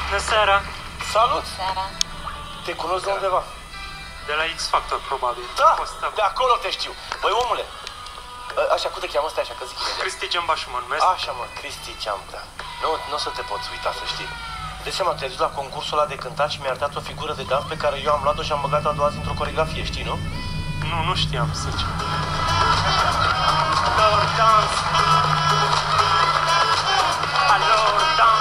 Bună seara! Salut! Seara. Te cunosc de undeva? De la X Factor, probabil. Da, de acolo te știu. Băi, omule, așa, cum te cheamă? Stai așa, că zic imediat. Cristi Gembașu mă numesc. Așa, mă, Cristi Ceamta. Nu o să te poți uita, să știi. De seama, te-ai dus la concursul ăla de cântat și mi-a arătat o figură de dans pe care eu am luat-o și am băgat-o a doua zi într-o coreografie, știi, nu? Nu știam, sincer. Alors, dans. Alors, dans.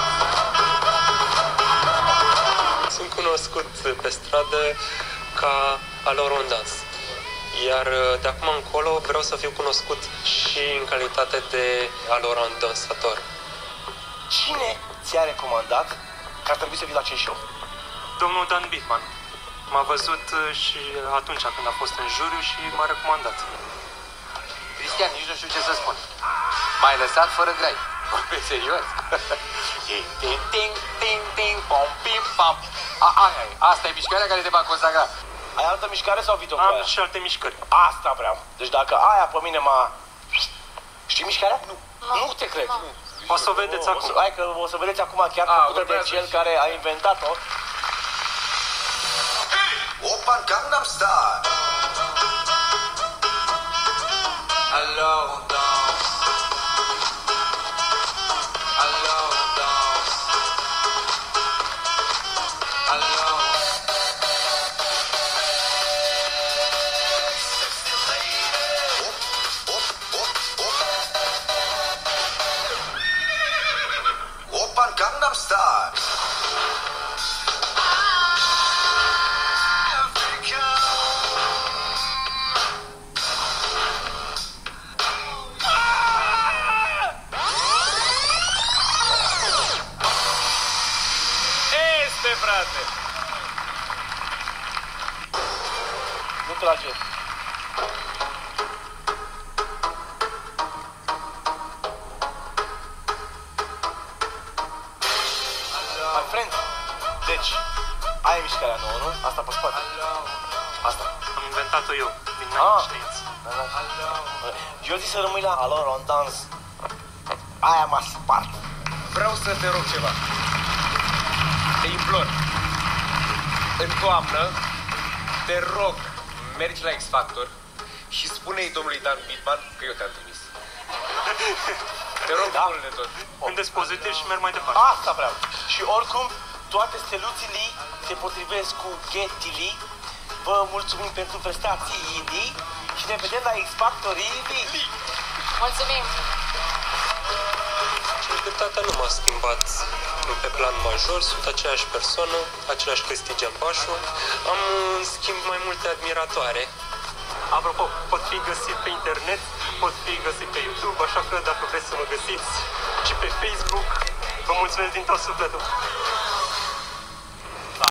Sunt cunoscut pe stradă ca Alors on dans. Iar de acum încolo vreau să fiu cunoscut și în calitate de Alors on dansator. Cine ți-a recomandat că ar trebui să vii la acest show? Domnul Dan Bitman m-a văzut și atunci când a fost în juriu și m-a recomandat. Cristian, nici nu știu ce să spun. M-ai lăsat fără grai. Pe serios? Ting, ting, ting, ting, ting, pom, pim, pam. Asta e mișcarea care te va consagra. Ai altă mișcare sau vii tot cu Am aia? și alte mișcări. Asta vreau. Deci dacă aia pe mine m-a... Știi mișcarea? Nu te cred. O să o vedeți acum. Hai că o să vedeți acum chiar făcută de cel care a inventat-o. Oppan Gangnam Style. Alors on danse. Alors on danse. Alors on Sexy lady. Oppan Gangnam Style. Frate. Nu trage. My friend. Deci, aia e mișcarea nouă, nu? Asta pe spate. Asta. Am inventat-o eu, din neștiință. Eu zic să rămâi la Alors on danse. Aia m-a spart. Vreau să te rog ceva. Te implor. În toamnă, te rog, mergi la X Factor și spune-i domnului Dan Bitman că eu te-am trimis. Te rog, Da? de tot. În dispozitiv și merg mai departe. Asta vreau. Și oricum, toate steluțile se potrivesc cu Getty. Vă mulțumim pentru prestații, Idi. Și ne vedem la X Factor, Idi. Mulțumim! Libertatea nu m-a schimbat pe plan major, sunt aceeași persoană, același Cristi Gembașu. Am, în schimb, mai multe admiratoare. Apropo, pot fi găsit pe internet, pot fi găsit pe YouTube, așa că dacă vreți să mă găsiți și pe Facebook, vă mulțumesc din tot sufletul.